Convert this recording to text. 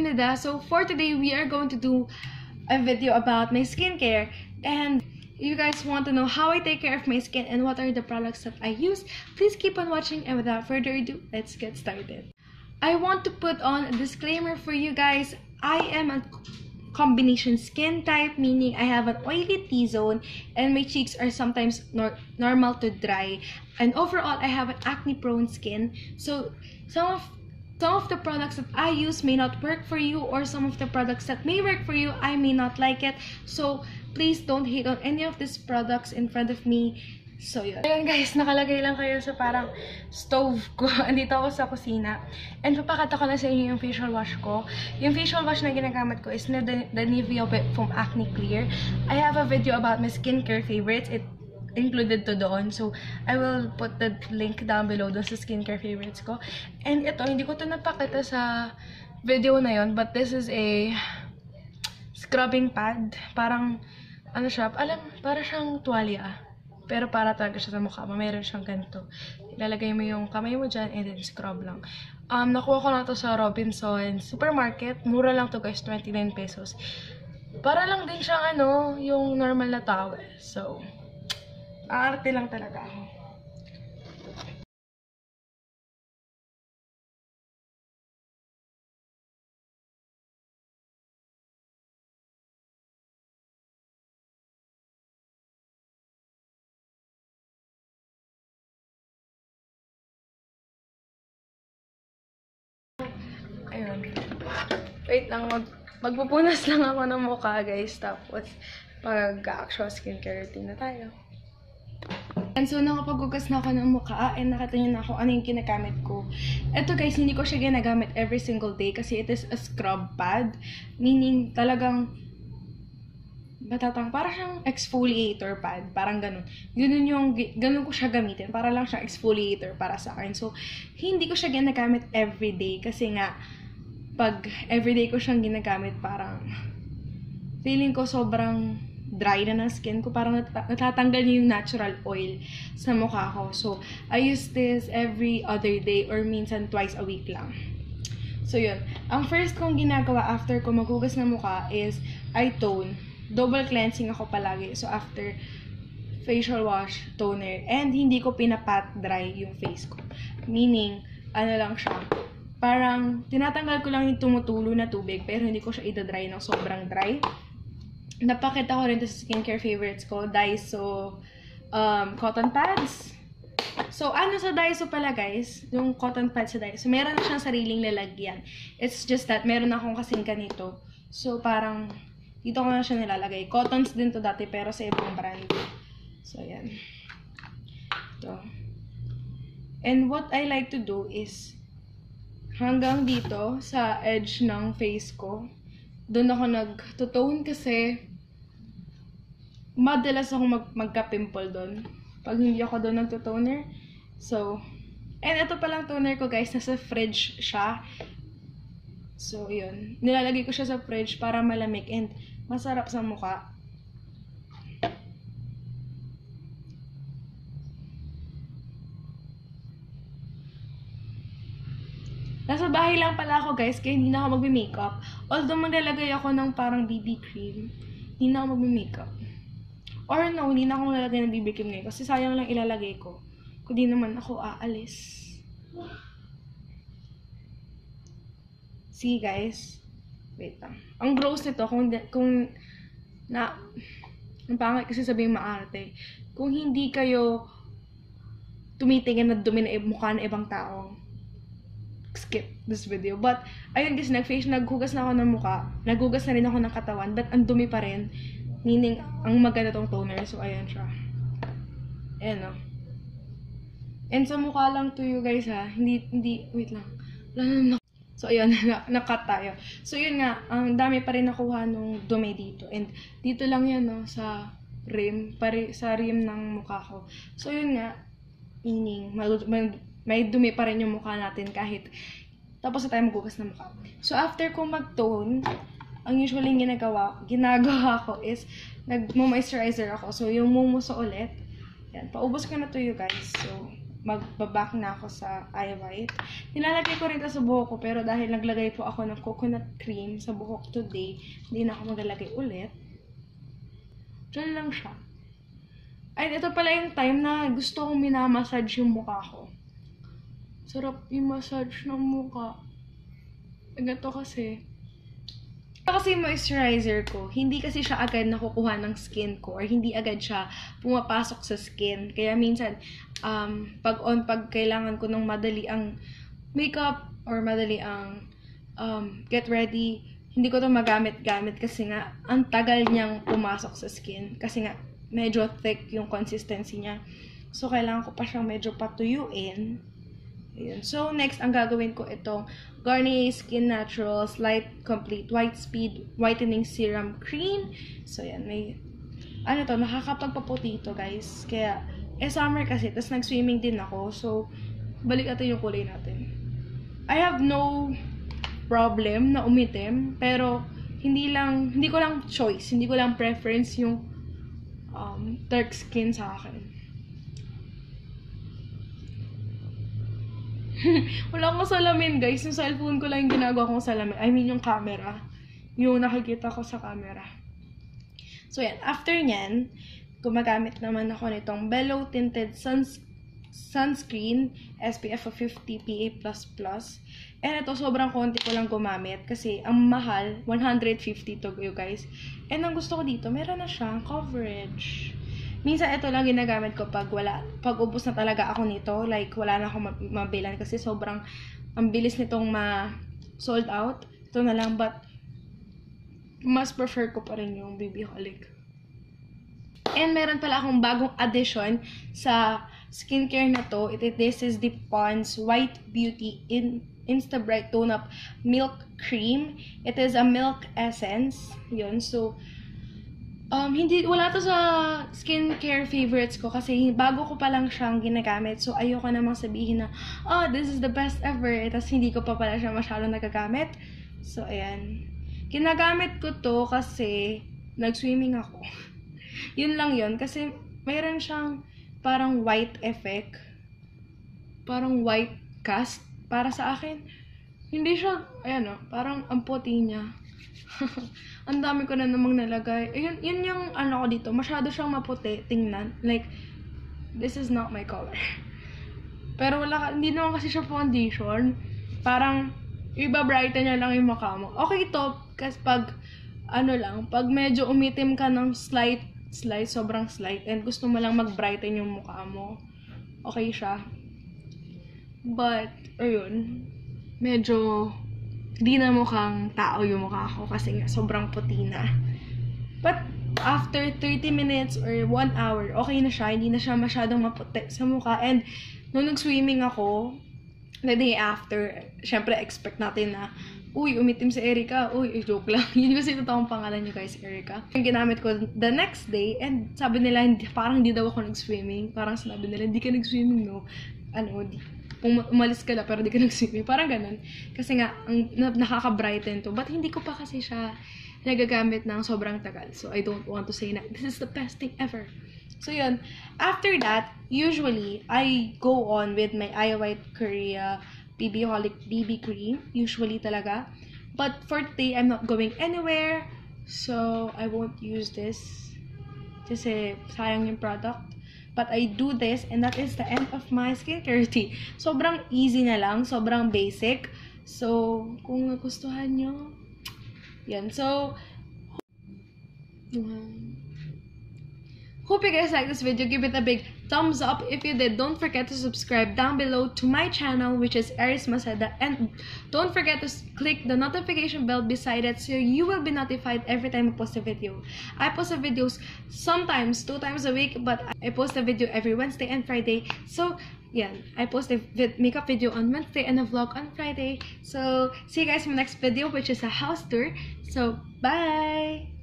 Maceda. So for today, we are going to do a video about my skincare. And if you guys want to know how I take care of my skin and what are the products that I use, please keep on watching. And without further ado, let's get started. I want to put on a disclaimer for you guys. I am a combination skin type, meaning I have an oily T-zone and my cheeks are sometimes normal to dry, and overall I have an acne prone skin. So some of the products that I use may not work for you, or some of the products that may work for you, I may not like it. So please don't hate on any of these products in front of me. So yun. Ayun guys, nakalagay lang kayo sa parang stove ko. Andito ako sa kusina. And papakita ko na sa inyo yung facial wash ko. Yung facial wash na ginagamit ko is the Nivea Foam Acne Clear. I have a video about my skincare favorites. It included to doon. So I will put the link down below dun sa skincare favorites ko. And ito, hindi ko to napakita sa video na yon, but this is a scrubbing pad. Parang, ano siya, para siyang tuwalya. Pero para talaga siya sa mukha mo. Meron siyang ganito. Ilalagay mo yung kamay mo dyan and then scrub lang. Nakuha ko na to sa Robinsons Supermarket. Mura lang to guys, 29 pesos. Para lang din siyang yung normal na towel. So, aarte lang talaga ako. Ayun. Wait lang, magpupunas lang ako ng mukha, guys. Tapos, pag-actual skincare routine na tayo. And so, nakapaghugas na ako ng mukha and nakatingin na ako ano yung ginagamit ko. Ito guys, hindi ko siya ginagamit every single day kasi it is a scrub pad. Meaning, talagang para siyang exfoliator pad. Parang ganun. Ganun ko siya gamitin. Para lang siyang exfoliator para sa akin. So, hindi ko siya ginagamit everyday. Kasi nga, pag everyday ko siyang ginagamit, parang feeling ko sobrang dry na ng skin ko. Parang natatanggal niya yung natural oil sa mukha ko. So, I use this every other day or minsan twice a week lang. So, yun. Ang first kong ginagawa after ko maghugas ng mukha is I tone. Double cleansing ako palagi. So, after facial wash, toner, and hindi ko pinapat dry yung face ko. Meaning, ano lang siya, parang tinatanggal ko lang yung tumutulo na tubig, pero hindi ko siya ida-dry ng sobrang dry. Napakita ko rin ito sa skincare favorites ko, Daiso cotton pads. So, sa Daiso pala guys, yung cotton pads sa Daiso, meron na siyang sariling lalagyan. It's just that, meron akong kasing ganito. So, parang dito ko na siya nilalagay. Cottons din to dati, pero sa ibang brand. So, yan. Ito. And what I like to do is, hanggang dito, sa edge ng face ko, doon ako nag-tone kasi madalas akong magka-pimple doon pag hindi ako doon nag-toner. So, and ito palang toner ko guys, nasa fridge siya. So, yun. Nilalagay ko siya sa fridge para malamig and masarap sa mukha. Nasa bahay lang pala ako guys, kaya hindi na ako magbe-makeup. Although maglalagay ako ng parang BB cream, hindi na ako magbe-makeup. Or no, hindi na ako maglalagay ng BB cream ngayon kasi sayang lang ilalagay ko. Kung di naman ako aalis. See guys? Wait lang. Ang gross nito, ang pangit kasi sabihin maarte. Kung hindi kayo tumitingin na dumi na mukha na ibang tao, skip this video. But, ayun guys, naghugas na ako ng mukha. Naghugas na rin ako ng katawan, but ang dumi pa rin. Meaning, ang maganda tong toner. So, ayan siya. Ayan o. And sa mukha lang to you guys ha. Hindi, wait lang. So, ayun, nakat tayo. So, yun nga, ang dami pa rin nakuha nung dumi dito. And, dito lang yan, no, sa rim ng mukha ko. So, yun nga, meaning, may dumi pa rin yung mukha natin kahit tapos na tayo maghugas ng mukha. So, after ko mag-tone, ang usually ginagawa ko is, nag-moisturizer ako. So, yung mumuso ulit. Yan, paubos ko na to you guys. So, magbaback na ako sa eye white. Nilalagay ko rin ito sa buhok ko, pero dahil naglagay po ako ng coconut cream sa buhok today, hindi na ako maglalagay ulit. Diyan lang siya. Ay, ito pala yung time na gusto kong minamassage yung mukha ko. Sarap yung massage ng mukha. Ganito kasi. Ito kasi yung moisturizer ko. Hindi kasi siya agad nakukuha ng skin ko or hindi agad siya pumapasok sa skin. Kaya minsan, pag kailangan ko ng madali ang makeup or madali ang get ready, hindi ko to magamit-gamit kasi nga ang tagal niyang pumasok sa skin. Kasi nga, medyo thick yung consistency niya. So, kailangan ko pa siyang medyo patuyuin. Ayun. So, next, ang gagawin ko itong Garnier Skin Naturals Light Complete White Speed Whitening Serum Cream. So, yan. May, ano to, nakakapagpaputi ito, guys. Kaya, summer kasi, tapos nag-swimming din ako. So, balik natin yung kulay natin. I have no problem na umitim, pero, hindi ko lang choice, hindi ko lang preference yung dark skin sa akin. Wala akong salamin, guys. Yung cellphone ko lang yung ginagawa kong salamin. I mean, yung camera. Yung nakikita ko sa camera. So, yan. After nyan, gumagamit naman ako nitong Bellow Tinted Sunscreen SPF of 50 PA++. And ito, sobrang konti ko lang gumamit kasi ang mahal, 150 to, you guys. And ang gusto ko dito, meron na siyang coverage. Minsan ito lang ginagamit ko pag ubos na talaga ako nito, like wala na akong mabilan kasi sobrang ang bilis nitong sold out. Ito na lang, but mas prefer ko pa rin yung BB Holic. And meron pala akong bagong addition sa skincare na to. This is the Pond's White Beauty Insta Bright Tone Up Milk Cream. It is a milk essence. Yun, so wala to sa skincare favorites ko kasi bago ko pa lang siyang ginagamit. So, ayoko namang sabihin na, oh, this is the best ever. Tapos, hindi ko pa pala siya masyadong nagagamit. So, ayan. Ginagamit ko to kasi nag-swimming ako. Yun lang yun. Kasi, mayroon siyang parang white effect. Parang white cast. Para sa akin, hindi siya, ayan o, parang ang puti niya. Ang dami ko na namang nalagay. Yun yung ano ko dito. Masyado siyang maputi tingnan. Like, this is not my color. Pero hindi naman kasi siya foundation. Parang, iba-brighten niya lang yung mukha mo. Okay to, kasi pag medyo umitim ka ng slight, sobrang slight, and gusto mo lang mag-brighten yung mukha mo, okay siya. But, ayun, medyo di na mukhang tao yung mukha ko kasi nga sobrang puti na. But after 30 minutes or 1 hour, okay na siya. Hindi na siya masyadong maputi sa mukha. And nung nag-swimming ako, the day after, syempre expect natin na, uy, umitim si Erica. Uy, joke lang. Yun kasi totoong pangalan niyo guys, Erica. Yung ginamit ko the next day, and sabi nila, parang hindi daw ako nag-swimming. Parang sinabi nila, hindi ka nag-swimming, no? Umalis ka na pero di ka nag-swimming. Parang ganun. Kasi nga, nakaka-brighten to. But hindi ko pa kasi siya nagagamit ng sobrang tagal. So, I don't want to say na, this is the best thing ever. So, yun. After that, usually, I go on with my Eye White Korea BB Holic BB Cream. Usually talaga. But for today, I'm not going anywhere. So, I won't use this. Kasi, sayang yung product. But I do this, and that is the end of my skincare routine. Sobrang easy na lang, sobrang basic. So, kung nagustuhan nyo, yan. So, hope you guys like this video. Give it a big thumbs up. If you did, don't forget to subscribe down below to my channel, which is Eris Maceda. And don't forget to click the notification bell beside it so you will be notified every time I post a video. I post videos sometimes 2 times a week, but I post a video every Wednesday and Friday. So, yeah, I post a makeup video on Wednesday and a vlog on Friday. So, see you guys in my next video, which is a house tour. So, bye!